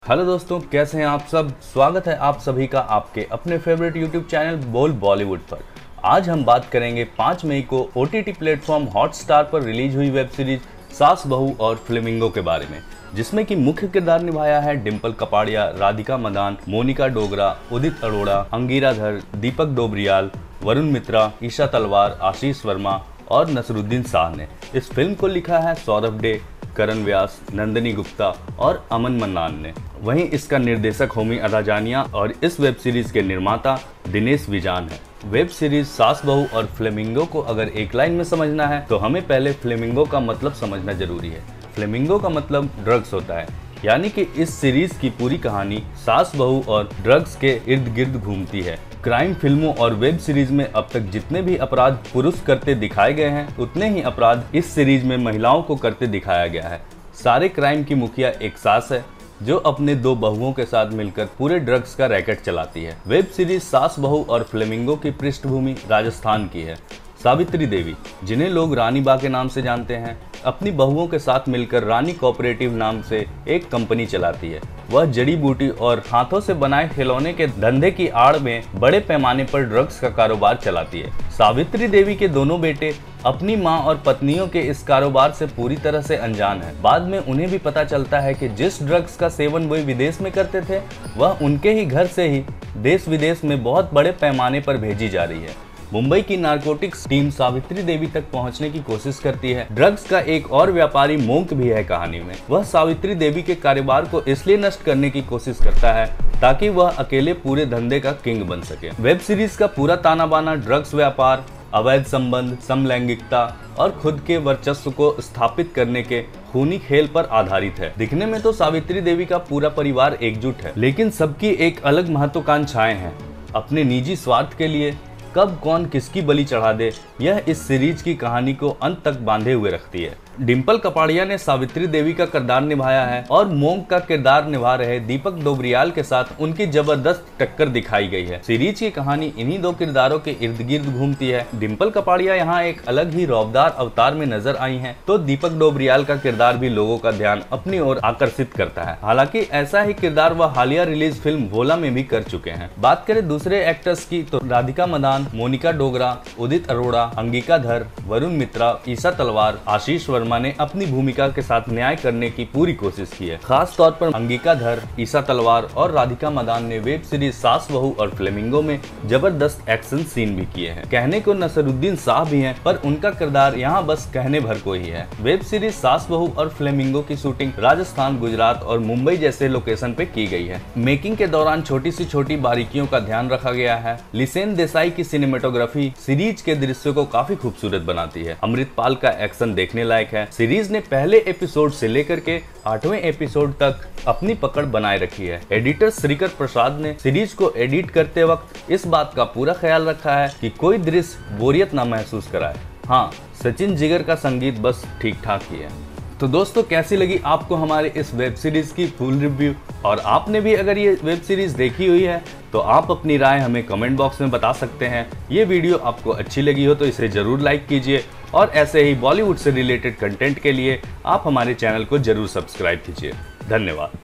Hello दोस्तों, कैसे हैं आप सब। स्वागत है आप सभी का आपके अपने फेवरेट यूट्यूब चैनल बोल बॉलीवुड पर। आज हम बात करेंगे 5 मई को ओटीटी प्लेटफॉर्म हॉटस्टार पर रिलीज हुई वेब सीरीज सास बहू और फ्लेमिंगो के बारे में, जिसमें कि मुख्य किरदार निभाया है डिम्पल कपाड़िया, राधिका मदान, मोनिका डोगरा, उदित अरोड़ा, अंगीरा धर, दीपक डोबरियाल, वरुण मित्रा, ईशा तलवार, आशीष वर्मा और नसरुद्दीन शाह ने। इस फिल्म को लिखा है सौरभ डे, करण व्यास, नंदिनी गुप्ता और अमन मन्नान ने। वहीं इसका निर्देशक होमी अदाजानिया और इस वेब सीरीज के निर्माता दिनेश विजान है। वेब सीरीज सास बहू और फ्लेमिंगो को अगर एक लाइन में समझना है तो हमें पहले फ्लेमिंगो का मतलब समझना जरूरी है। फ्लेमिंगो का मतलब ड्रग्स होता है, यानी कि इस सीरीज की पूरी कहानी सास बहू और ड्रग्स के इर्द गिर्द घूमती है। क्राइम फिल्मों और वेब सीरीज में अब तक जितने भी अपराध पुरुष करते दिखाए गए हैं, उतने ही अपराध इस सीरीज में महिलाओं को करते दिखाया गया है। सारे क्राइम की मुखिया एक सास है जो अपने 2 बहुओं के साथ मिलकर पूरे ड्रग्स का रैकेट चलाती है। वेब सीरीज सास बहू और फ्लेमिंगो की पृष्ठभूमि राजस्थान की है। सावित्री देवी, जिन्हें लोग रानी बा के नाम से जानते हैं, अपनी बहुओं के साथ मिलकर रानी कोऑपरेटिव नाम से एक कंपनी चलाती है। वह जड़ी बूटी और हाथों से बनाए खिलौने के धंधे की आड़ में बड़े पैमाने पर ड्रग्स का कारोबार चलाती है। सावित्री देवी के दोनों बेटे अपनी मां और पत्नियों के इस कारोबार से पूरी तरह से अनजान हैं। बाद में उन्हें भी पता चलता है कि जिस ड्रग्स का सेवन वे विदेश में करते थे, वह उनके ही घर से ही देश विदेश में बहुत बड़े पैमाने पर भेजी जा रही है। मुंबई की नारकोटिक्स टीम सावित्री देवी तक पहुंचने की कोशिश करती है। ड्रग्स का एक और व्यापारी मोंक भी है कहानी में। वह सावित्री देवी के कारोबार को इसलिए नष्ट करने की कोशिश करता है ताकि वह अकेले पूरे धंधे का किंग बन सके। वेब सीरीज का पूरा ताना बाना ड्रग्स व्यापार, अवैध संबंध, समलैंगिकता और खुद के वर्चस्व को स्थापित करने के खूनी खेल पर आधारित है। दिखने में तो सावित्री देवी का पूरा परिवार एकजुट है, लेकिन सबकी एक अलग महत्वाकांक्षाएं हैं। अपने निजी स्वार्थ के लिए कब कौन किसकी बलि चढ़ा दे, यह इस सीरीज की कहानी को अंत तक बांधे हुए रखती है। डिम्पल कपाड़िया ने सावित्री देवी का किरदार निभाया है और मोंक का किरदार निभा रहे दीपक डोबरियाल के साथ उनकी जबरदस्त टक्कर दिखाई गई है। सीरीज की कहानी इन्हीं 2 किरदारों के इर्द गिर्द घूमती है। डिम्पल कपाड़िया यहाँ एक अलग ही रौबदार अवतार में नजर आई हैं, तो दीपक डोबरियाल का किरदार भी लोगों का ध्यान अपनी ओर आकर्षित करता है। हालांकि ऐसा ही किरदार वह हालिया रिलीज फिल्म भोला में भी कर चुके हैं। बात करें दूसरे एक्टर्स की तो राधिका मदान, मोनिका डोगरा, उदित अरोड़ा, अंगिका धर, वरुण मित्रा, ईशा तलवार, आशीष वर्मा ने अपनी भूमिका के साथ न्याय करने की पूरी कोशिश की है। खास तौर पर अंगिका धर, ईशा तलवार और राधिका मदान ने वेब सीरीज सास बहू और फ्लेमिंगो में जबरदस्त एक्शन सीन भी किए हैं। कहने को नसरुद्दीन शाह भी हैं, पर उनका किरदार यहाँ बस कहने भर को ही है। वेब सीरीज सास बहू और फ्लेमिंगो की शूटिंग राजस्थान, गुजरात और मुंबई जैसे लोकेशन पे की गई है। मेकिंग के दौरान छोटी सी छोटी बारीकियों का ध्यान रखा गया है। लिसेन देसाई की सिनेमेटोग्राफी सीरीज के दृश्य को काफी खूबसूरत बनाती है। अमृतपाल का एक्शन देखने लायक है। सीरीज ने पहले एपिसोड से लेकर के 8वें एपिसोड तक अपनी पकड़ बनाए रखी है। एडिटर श्रीकर प्रसाद ने सीरीज को एडिट करते वक्त इस बात का पूरा ख्याल रखा है कि कोई दृश्य बोरियत ना महसूस कराए। हाँ, सचिन जिगर का संगीत बस ठीक ठाक ही है। तो दोस्तों, कैसी लगी आपको हमारे इस वेब सीरीज की फुल रिव्यू? और आपने भी अगर ये वेब सीरीज देखी हुई है तो आप अपनी राय हमें कमेंट बॉक्स में बता सकते हैं। ये वीडियो आपको अच्छी लगी हो तो इसे जरूर लाइक कीजिए और ऐसे ही बॉलीवुड से रिलेटेड कंटेंट के लिए आप हमारे चैनल को जरूर सब्सक्राइब कीजिए। धन्यवाद।